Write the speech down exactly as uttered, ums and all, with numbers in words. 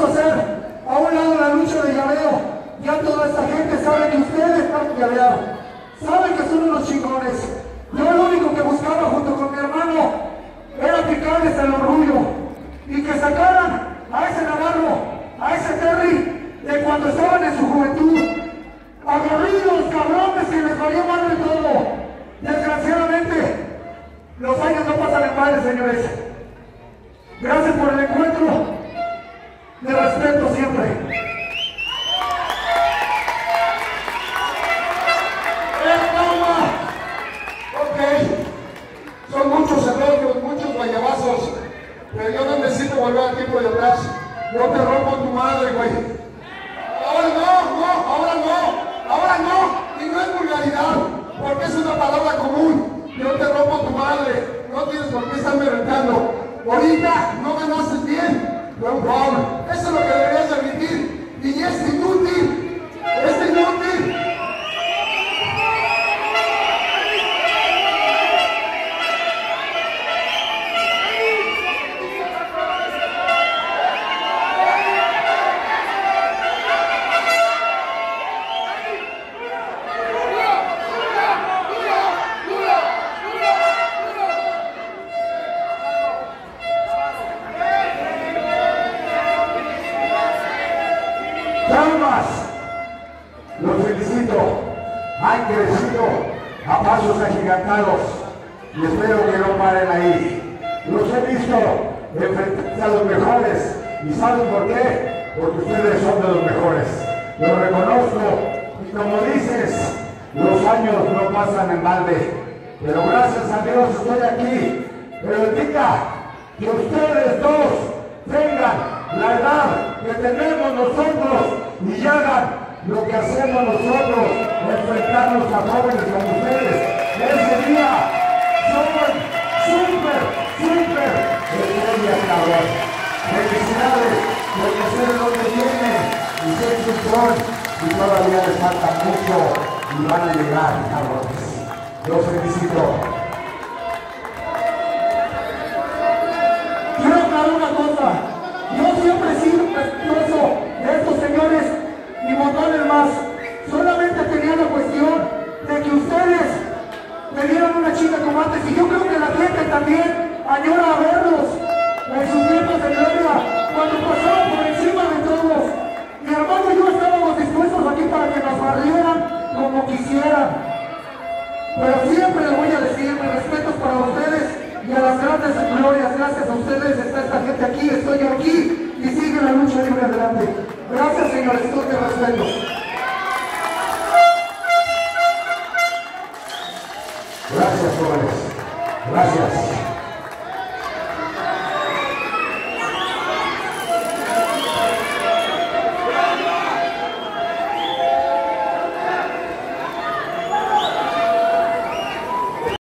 a hacer a un lado la lucha de llaveo. Ya toda esta gente sabe que ustedes están llaveados. Saben que son unos chingones. Yo lo único que buscaba junto con mi hermano era picarles el orgullo y que sacaran a ese Navarro, a ese Terry, de cuando estaban en su juventud. Aguerridos, cabrones, que les valía mal de todo. Desgraciadamente, los años no pasan en balde, señores. Gracias por el encuentro. De respeto siempre. ¡Eh, toma! Ok. Son muchos elogios, muchos guayabazos. Pero yo no necesito volver al tiempo de atrás. Yo te rompo tu madre, güey. Ahora no, no, ahora no, ahora no. Y no es vulgaridad, porque es una palabra común. Yo te rompo tu madre. No tienes por qué estarme retando. Ahorita no ganaste bien. Fue un foul. Eso es lo que deberías admitir. Y es inútil. Es inútil. Los felicito, han crecido a pasos agigantados y espero que no paren ahí. Los he visto enfrentarse a los mejores y ¿saben por qué? Porque ustedes son de los mejores. Lo reconozco y como dices, los años no pasan en balde, pero gracias a Dios estoy aquí. Pero indica que ustedes dos tengan la edad que tenemos nosotros y hagan lo que hacemos nosotros, enfrentarnos a jóvenes como ustedes. Ese día son súper, súper estrellas, cabrón. Felicidades, porque sé de dónde vienen y sé que son y todavía les falta mucho y van a llegar, cabrones. Los felicito. Quiero aclarar una cosa. Yo siempre he sido respetuoso de estos señores y montones más. Solamente tenía la cuestión de que ustedes me dieron una chica como antes y yo creo que la gente también añora a verlos en sus tiempos de gloria cuando pasaban por encima de todos. Mi hermano y yo estábamos dispuestos aquí para que nos barrieran como quisieran, pero siempre les voy a decir mis respetos para ustedes y a las grandes glorias. Gracias a ustedes está esta gente aquí, estoy yo aquí y sigue la lucha libre adelante. Gracias, señores, todo te respeto. Gracias, jóvenes. Gracias.